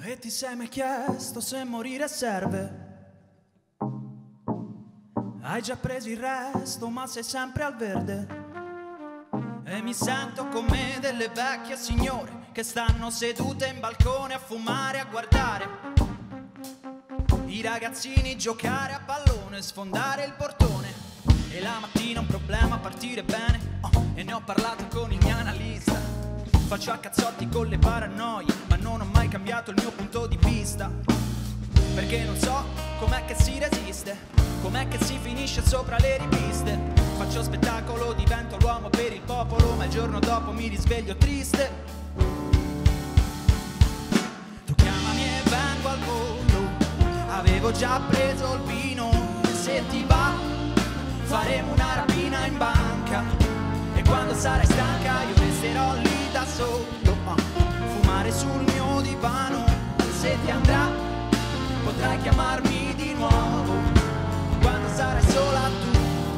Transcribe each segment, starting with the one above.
E ti sei mai chiesto se morire serve? Hai già preso il resto ma sei sempre al verde. E mi sento come delle vecchie signore che stanno sedute in balcone a fumare, a guardare i ragazzini giocare a pallone, sfondare il portone. E la mattina un problema partire bene, e ne ho parlato con il mio analista. Faccio a cazzotti con le paranoie, ma non ho mai cambiato il mio punto di vista. Perché non so com'è che si resiste, com'è che si finisce sopra le riviste. Faccio spettacolo, divento l'uomo per il popolo, ma il giorno dopo mi risveglio triste. Tu chiamami e vengo al volo, avevo già preso il vino. E se ti va faremo una rapina in banca, e quando sarai stanca io resterò lì da solo, fumare sul mio divano. Se ti andrà potrai chiamarmi di nuovo quando sarai sola tu.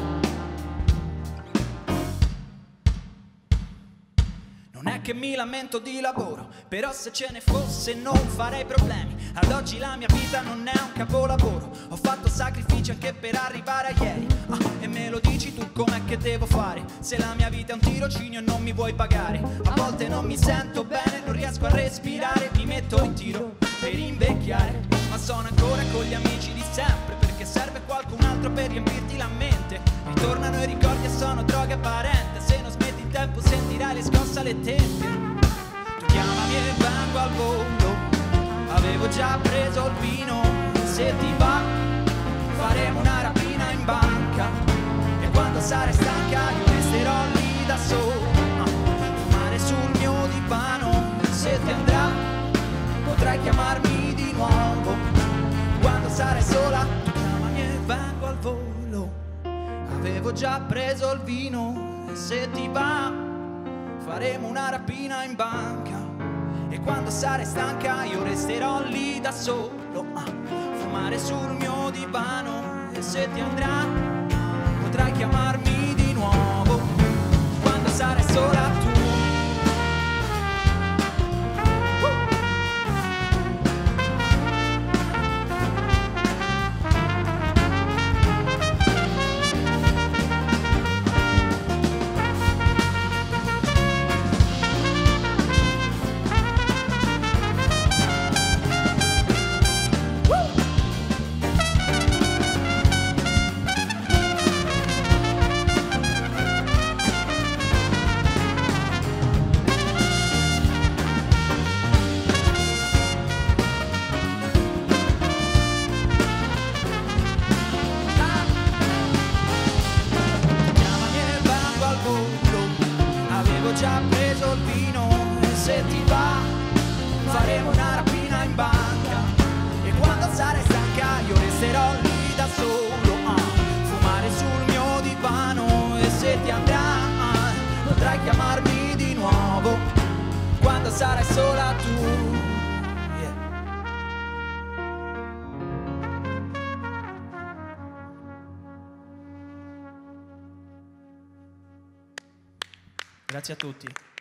Non è che mi lamento di lavoro, però se ce ne fosse non farei problemi. Ad oggi la mia vita non è un capolavoro, ho fatto sacrifici anche per arrivare a ieri. E me lo dici tu com'è che devo fare, se la mia vita è un tirocinio e non mi vuoi pagare. A volte non mi sento bene, non riesco a respirare, mi metto in tiro per invecchiare. Ma sono ancora con gli amici di sempre, perché serve qualcun altro per riempirti la mente. Ritornano i ricordi e sono droga apparente, se non smetti in tempo sentirai le scosse alle tempie. Tu chiamami e vengo al volo, avevo già preso il vino. Se ti va faremo una rapina in banca, e quando sarai stanca io resterò lì da solo, fumare sul mio divano. Se ti andrà potrai chiamarmi di nuovo quando sarai sola. Tu chiamami e vengo al volo, avevo già preso il vino. E se ti va faremo una rapina in banca, e quando sarai stanca io resterò lì da solo, fumare sul mio divano. E se ti andrà potrai chiamarmi di nuovo quando sarai sola tu. Avevo già preso il vino. E se ti va faremo una rapina in banca, e quando sarai stanca io resterò lì da solo, fumare sul mio divano. E se ti andrà potrai chiamarmi di nuovo quando sarai sola tu. Grazie a tutti.